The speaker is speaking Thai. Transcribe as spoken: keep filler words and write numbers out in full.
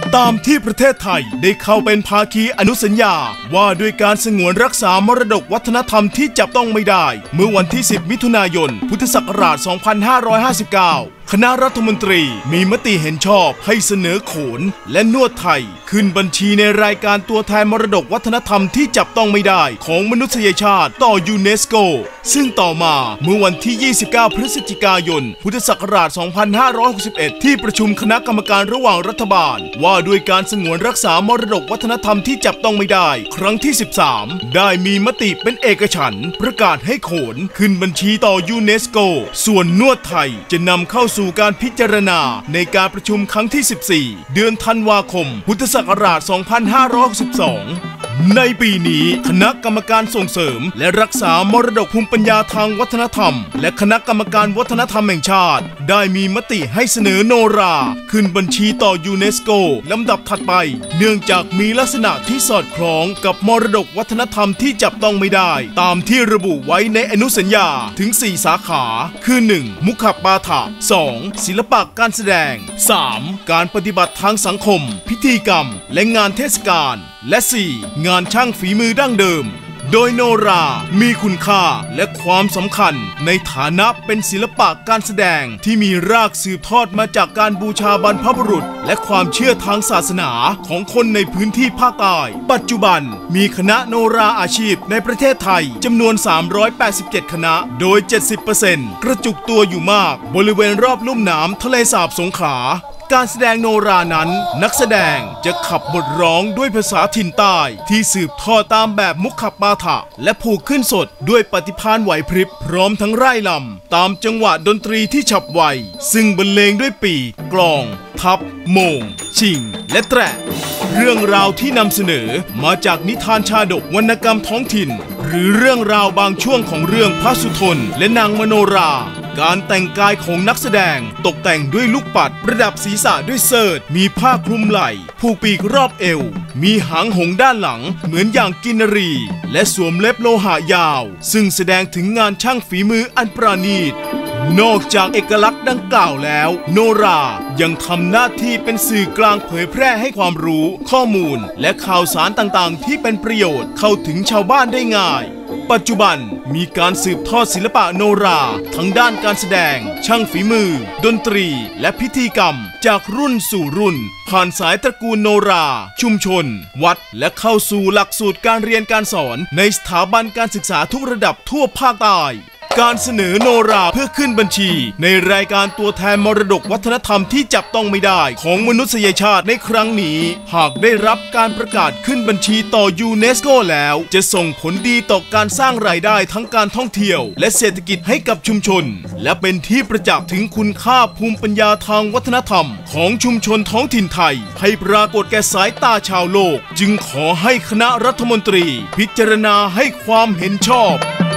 ตามที่ประเทศไทยได้เข้าเป็นภาคีอนุสัญญาว่าด้วยการสงวนรักษามรดกวัฒนธรรมที่จับต้องไม่ได้เมื่อวันที่สิบมิถุนายนพุทธศักราชสองพันห้าร้อยห้าสิบเก้าคณะรัฐมนตรีมีมติเห็นชอบให้เสนอโขนและนวดไทยขึ้นบัญชีในรายการตัวแทนมรดกวัฒนธรรมที่จับต้องไม่ได้ของมนุษยชาติต่อยูเนสโกซึ่งต่อมาเมื่อวันที่ยี่สิบเก้าพฤศจิกายนพุทธศักราชสองพันห้าร้อยหกสิบเอ็ดที่ประชุมคณะกรรมการระหว่างรัฐบาลว่าด้วยการสงวนรักษามรดกวัฒนธรรมที่จับต้องไม่ได้ครั้งที่สิบสามได้มีมติเป็นเอกฉันท์ประกาศให้โขนขึ้นบัญชีต่อยูเนสโกส่วนนวดไทยจะนำเข้าสู่การพิจารณาในการประชุมครั้งที่สิบสี่เดือนธันวาคมพุทธศักราชสองพันห้าร้อยหกสิบสองในปีนี้คณะกรรมการส่งเสริมและรักษามรดกภูมิปัญญาทางวัฒนธรรมและคณะกรรมการวัฒนธรรมแห่งชาติได้มีมติให้เสนอโนราขึ้นบัญชีต่อยูเนสโกลำดับถัดไปเนื่องจากมีลักษณะที่สอดคล้องกับมรดกวัฒนธรรมที่จับต้องไม่ได้ตามที่ระบุไว้ในอนุสัญญาถึงสี่สาขาคือ หนึ่ง มุขปาฐะ สอง ศิลปะการแสดง สาม การปฏิบัติทางสังคมพิธีกรรมและงานเทศกาลและ สี่ งานช่างฝีมือดั้งเดิมโดยโนรามีคุณค่าและความสำคัญในฐานะเป็นศิลปะการแสดงที่มีรากสืบทอดมาจากการบูชาบรรพบุรุษและความเชื่อทางศาสนาของคนในพื้นที่ภาคใต้ปัจจุบันมีคณะโนราอาชีพในประเทศไทยจำนวนสามร้อยแปดสิบเจ็ดคณะโดย เจ็ดสิบเปอร์เซ็นต์ กระจุกตัวอยู่มากบริเวณรอบลุ่มน้ำทะเลสาบสงขลาการแสดงโนรานั้นนักแสดงจะขับบทร้องด้วยภาษาถิ่นใต้ที่สืบทอดตามแบบมุขปาฐะและผูกขึ้นสดด้วยปฏิภาณไหวพริบพร้อมทั้งไร่ลำตามจังหวะดนตรีที่ฉับไวซึ่งบรรเลงด้วยปีกลองทับโมงชิงและแตะเรื่องราวที่นำเสนอมาจากนิทานชาดกวรรณกรรมท้องถิ่นหรือเรื่องราวบางช่วงของเรื่องพระสุทนและนางมโนราการแต่งกายของนักแสดงตกแต่งด้วยลูกปัดประดับศีรษะด้วยเสิร์ธมีผ้าคลุมไหล่ผูกปีกรอบเอวมีหางหงส์ด้านหลังเหมือนอย่างกินรีและสวมเล็บโลหะยาวซึ่งแสดงถึงงานช่างฝีมืออันประณีตนอกจากเอกลักษณ์ดังกล่าวแล้วโนรายังทำหน้าที่เป็นสื่อกลางเผยแพร่ให้ความรู้ข้อมูลและข่าวสารต่างๆที่เป็นประโยชน์เข้าถึงชาวบ้านได้ง่ายปัจจุบันมีการสืบทอดศิลปะโนราทั้งด้านการแสดงช่างฝีมือดนตรีและพิธีกรรมจากรุ่นสู่รุ่นผ่านสายตระกูลโนราชุมชนวัดและเข้าสู่หลักสูตรการเรียนการสอนในสถาบันการศึกษาทุกระดับทั่วภาคใต้การเสนอโนราเพื่อขึ้นบัญชีในรายการตัวแทนมรดกวัฒนธรรมที่จับต้องไม่ได้ของมนุษยชาติในครั้งนี้หากได้รับการประกาศขึ้นบัญชีต่อยูเนสโกแล้วจะส่งผลดีต่อการสร้างรายได้ทั้งการท่องเที่ยวและเศรษฐกิจให้กับชุมชนและเป็นที่ประจักษ์ถึงคุณค่าภูมิปัญญาทางวัฒนธรรมของชุมชนท้องถิ่นไทยให้ปรากฏแก่สายตาชาวโลกจึงขอให้คณะรัฐมนตรีพิจารณาให้ความเห็นชอบ